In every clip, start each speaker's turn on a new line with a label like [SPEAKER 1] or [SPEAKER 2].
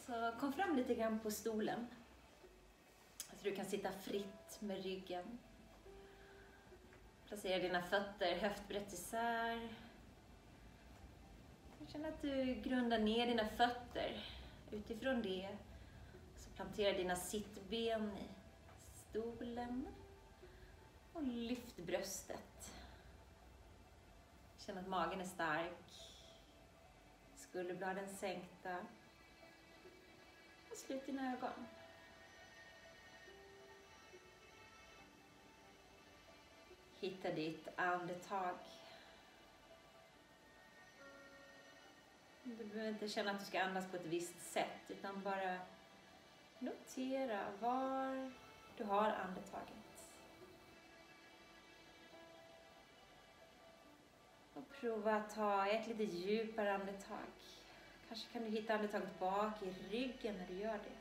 [SPEAKER 1] Så kom fram lite grann på stolen. Så du kan sitta fritt med ryggen. Placera dina fötter höftbrett isär. Känn att du grundar ner dina fötter. Utifrån det så plantera dina sittben i stolen. Och lyft bröstet. Känn att magen är stark. Skulderbladen sänkta. Och slut dina ögon. Hitta ditt andetag. Du behöver inte känna att du ska andas på ett visst sätt, utan bara notera var du har andetaget. Och prova att ta ett lite djupare andetag. Kanske kan du hitta andetaget bak i ryggen när du gör det.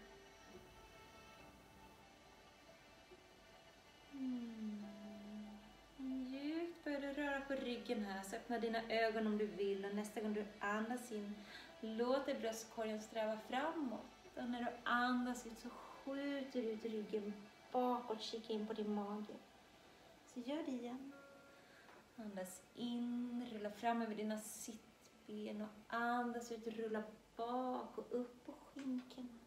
[SPEAKER 1] Djupt börjar du röra på ryggen här, så öppna dina ögon om du vill. Och nästa gång du andas in, låt dig bröstkorgen sträva framåt. Och när du andas ut så skjuter du ut ryggen bakåt, kika in på din mage. Så gör det igen. Andas in, rulla fram över dina sittben och andas ut, rulla bak och upp på skinkorna.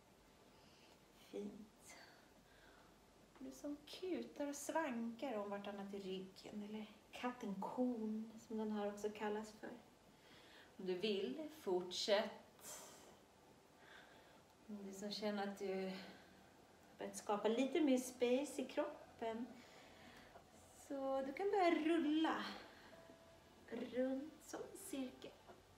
[SPEAKER 1] Fint. Du som kutar och svankar om vartannat i ryggen, eller katten kon som den här också kallas för. Om du vill, fortsätt. Om du som känner att du börjat skapa lite mer space i kroppen, så du kan börja rulla runt som en cirkel.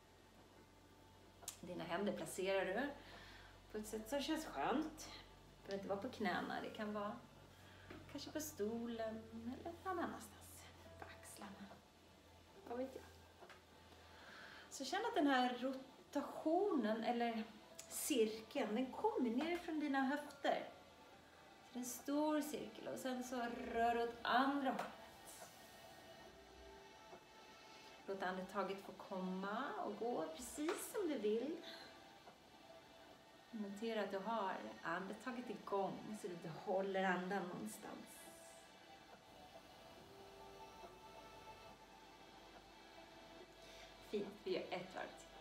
[SPEAKER 1] Dina händer placerar du på ett sätt som känns skönt. Det behöver inte vara på knäna, det kan vara kanske på stolen eller någon annanstans. På axlarna. Vad vet jag. Så känn att den här rotationen eller cirkeln, den kommer ner från dina höfter. Så det är en stor cirkel och sen så rör du åt andra hållet. Låt andetaget få komma och gå precis som du vill. Notera att du har andetaget igång så att du håller andan någonstans. Fint, vi gör ett varv till.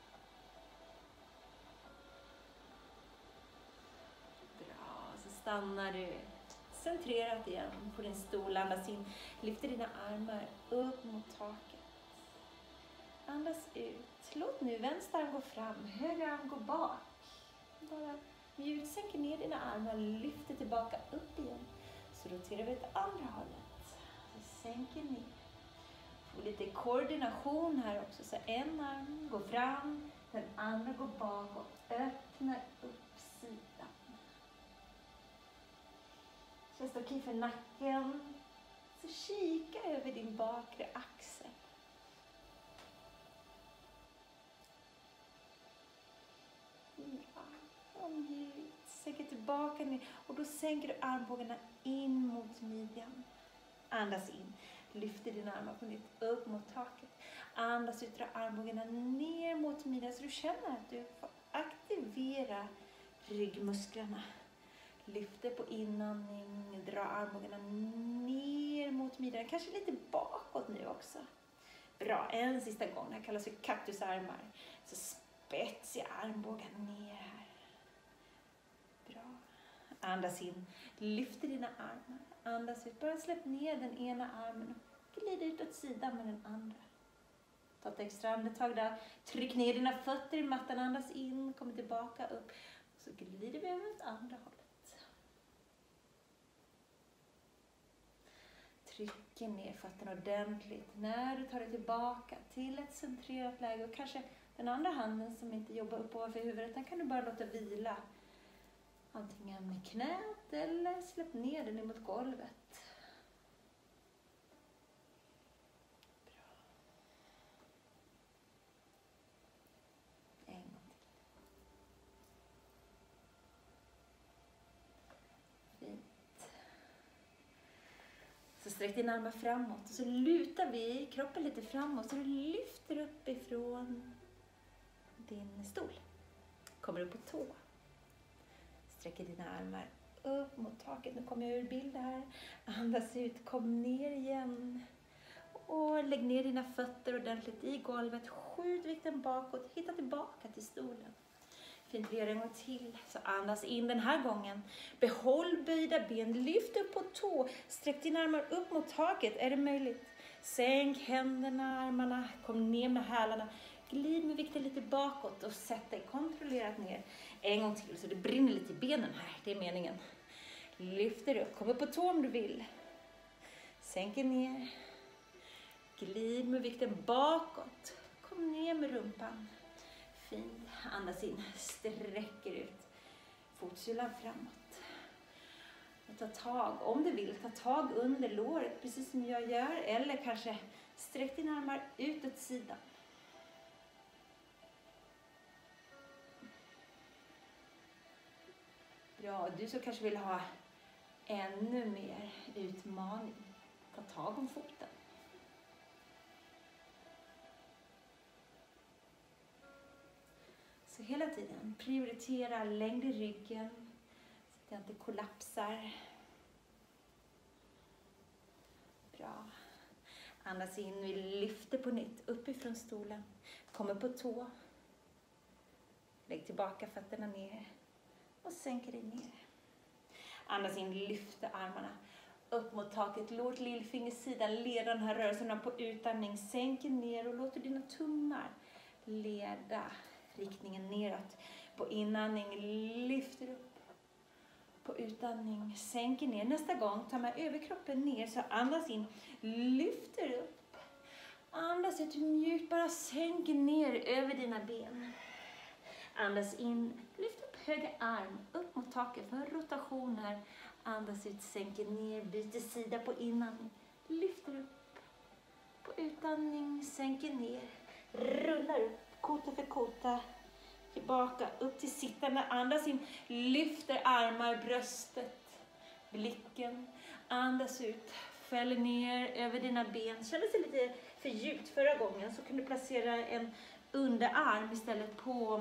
[SPEAKER 1] Bra, så stannar du centrerat igen på din stol. Andas in, lyfter dina armar upp mot taket. Andas ut. Låt nu vänster arm gå fram, höger arm gå bak. Bara mjukt sänker ner dina armar, lyfter tillbaka upp igen. Så roterar vi åt andra hållet. Så sänker ner. Får lite koordination här också. Så en arm går fram, den andra går bak och öppnar upp sidan. Känns det okej för nacken? Så kika över din bakre axel. Sänker tillbaka ner och då sänker du armbågarna in mot midjan. Andas in. Lyfter dina armar på nytt upp mot taket. Andas ut, dra armbågarna ner mot midjan så du känner att du får aktivera ryggmusklerna. Lyfter på inandning, dra armbågarna ner mot midjan. Kanske lite bakåt nu också. Bra, en sista gång. Det här kallas för kaktusarmar. Så spetsiga armbågar ner här. Bra. Andas in. Lyfter dina armar. Andas ut. Bara släpp ner den ena armen. Och glid ut åt sidan med den andra. Ta ett extra andetag där. Tryck ner dina fötter i mattan. Andas in. Kommer tillbaka upp. Så glider vi över åt andra hållet. Trycker ner fötterna ordentligt. När du tar dig tillbaka till ett centrerat läge. Och kanske den andra handen som inte jobbar upp ovanför huvudet, den kan du bara låta vila. Antingen med knät eller släpp ner den mot golvet. Bra. En gång till. Fint. Så sträck dina armar framåt och så lutar vi kroppen lite framåt så du lyfter upp ifrån din stol. Kommer upp på tå. Sträcker dina armar upp mot taket. Nu kommer jag ur bild här. Andas ut, kom ner igen. Och lägg ner dina fötter ordentligt i golvet. Skjut vikten bakåt. Hitta tillbaka till stolen. Fint, vi gör en gång till. Så andas in den här gången. Behåll böjda ben. Lyft upp på tå. Sträck dina armar upp mot taket. Är det möjligt? Sänk händerna, armarna. Kom ner med hälarna. Glid med vikten lite bakåt och sätt dig kontrollerat ner. En gång till så det brinner lite i benen här. Det är meningen. Lyfter upp. Kom upp på tå om du vill. Sänker ner. Glid med vikten bakåt. Kom ner med rumpan. Fint. Andas in. Sträcker ut. Fotsulan framåt. Och ta tag, om du vill, ta tag under låret. Precis som jag gör. Eller kanske sträck dina armar ut åt sidan. Bra. Du som kanske vill ha ännu mer utmaning. Ta tag om foten. Så hela tiden prioritera längd i ryggen så att det inte kollapsar. Bra. Andas in, vi lyfter på nytt uppifrån stolen. Kommer på tå. Lägg tillbaka fötterna ner och sänker dig ner. Andas in, lyfter armarna upp mot taket. Låt lillfingersidan leda den här rörelsen på utandning. Sänker ner och låter dina tummar leda riktningen neråt. På inandning lyfter upp. På utandning sänker ner. Nästa gång tar man överkroppen ner så andas in. Lyfter upp. Andas ut mjukt. Bara sänker ner över dina ben. Andas in. Lyft upp höger arm. Upp mot taket för rotationer. Andas ut. Sänker ner. Byter sida på inandning. Lyfter upp. På utandning sänker ner. Rullar upp. Kota för kota. Tillbaka upp till sittande. Andas in. Lyfter armar, bröstet, blicken. Andas ut. Fäller ner över dina ben. Kändes det lite för djupt förra gången så kan du placera en underarm istället på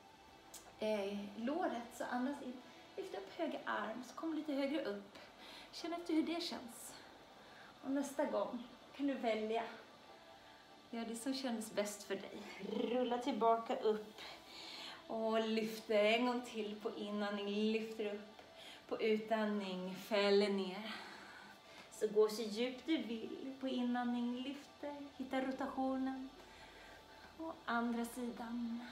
[SPEAKER 1] låret. Så andas in. Lyft upp höger arm. Så kom lite högre upp. Känn efter hur det känns. Och nästa gång kan du välja. Gör det som kändes bäst för dig. Rulla tillbaka upp. Och lyfter en gång till på inandning. Lyfter upp. På utandning. Fäller ner. Så gå så djupt du vill. På inandning. Lyfter. Hitta rotationen. Och andra sidan.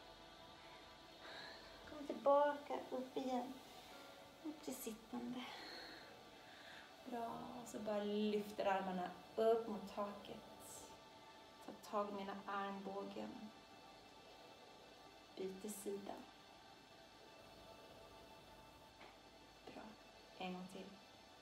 [SPEAKER 1] Kom tillbaka. Upp igen. Upp till sittande. Bra. Så bara lyfter armarna upp mot taket. Ta tag i mina armbågen. Byter sida. Bra. En gång till.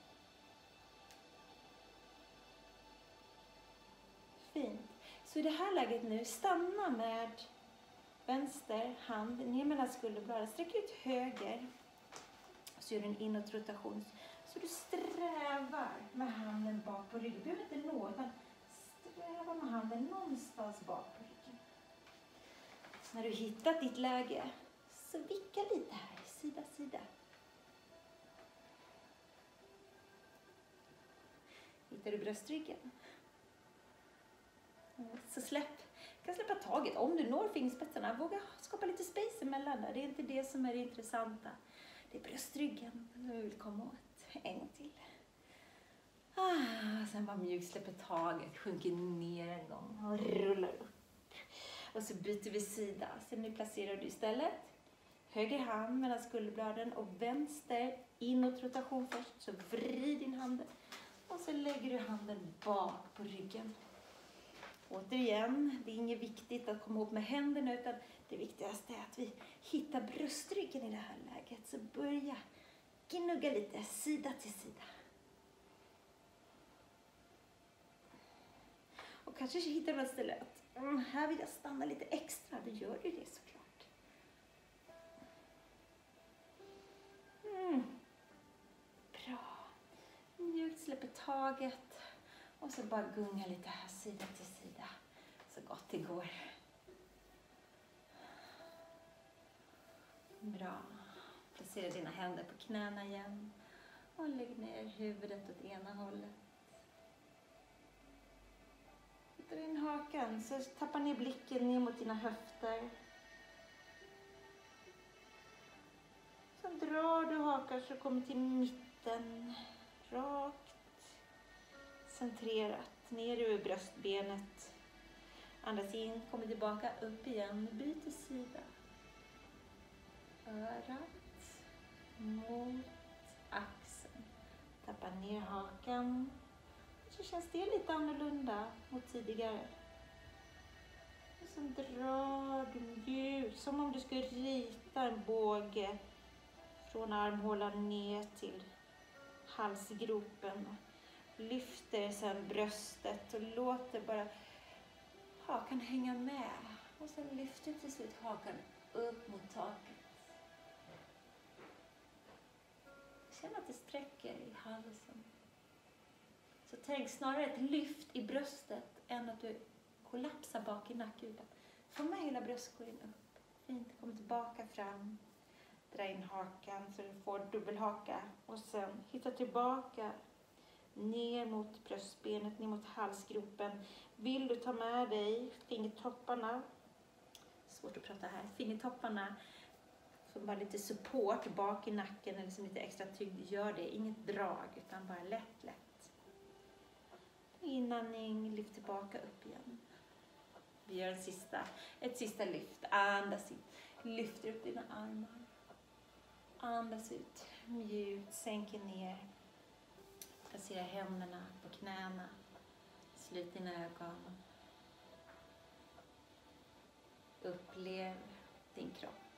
[SPEAKER 1] Fint. Så i det här läget nu, stanna med vänster hand ner mellan skulderbladen. Sträck ut höger. Så gör du en inåtrotation. Så du strävar med handen bak på ryggen. Du behöver inte nå, utan sträva med handen någonstans bak på ryggen. När du hittat ditt läge så vicka lite här, sida, sida. Hittar du bröstryggen? Så kan släppa taget. Om du når fingerspetsarna, våga skapa lite space emellan där. Det är inte det som är det intressanta. Det är bröstryggen som vi vill komma åt. En gång till. Sen bara mjukt släpper taget, sjunker ner en gång och rullar upp. Och så byter vi sida. Så nu placerar du istället höger hand mellan skulderbladen och vänster inåt rotation först. Så vrid din hand och så lägger du handen bak på ryggen. Återigen, det är inget viktigt att komma ihop med händerna utan det viktigaste är att vi hittar bröstryggen i det här läget. Så börja gnugga lite sida till sida. Och kanske hittar du ett ställe att här vill jag stanna lite extra. Då gör du det såklart. Bra. Mjukt släpper taget. Och så bara gunga lite här sida till sida. Så gott det går. Bra. Placera dina händer på knäna igen. Och lägg ner huvudet åt ena hållet. Dra in hakan, så tappa ner blicken ner mot dina höfter. Sen drar du hakan så du kommer till mitten. Rakt. Centrerat. Ner över bröstbenet. Andas in, kommer tillbaka upp igen. Byter sida. Örat mot axeln. Tappa ner hakan. Så känns det lite annorlunda mot tidigare. Och sen drar du mjukt, som om du skulle rita en båge från armhålan ner till halsgropen. Lyfter sen bröstet och låter bara hakan hänga med. Och sen lyfter till slut hakan upp mot taket. Känn att det sträcker i halsen. Så tänk snarare ett lyft i bröstet än att du kollapsar bak i nackhuvudet. Få med hela bröstkorgen upp. Fint, kom tillbaka fram. Dra in hakan så du får dubbelhaka. Och sen hitta tillbaka ner mot bröstbenet, ner mot halsgropen. Vill du ta med dig fingertopparna. Svårt att prata här. Fingertopparna. Som bara lite support bak i nacken eller som lite extra tyngd. Gör det. Inget drag utan bara lätt. Inandning, lyft tillbaka upp igen. Vi gör ett sista lyft. Andas in. Lyfter upp dina armar. Andas ut. Mjukt, sänker ner. Placera händerna på knäna. Slut dina ögon. Upplev din kropp.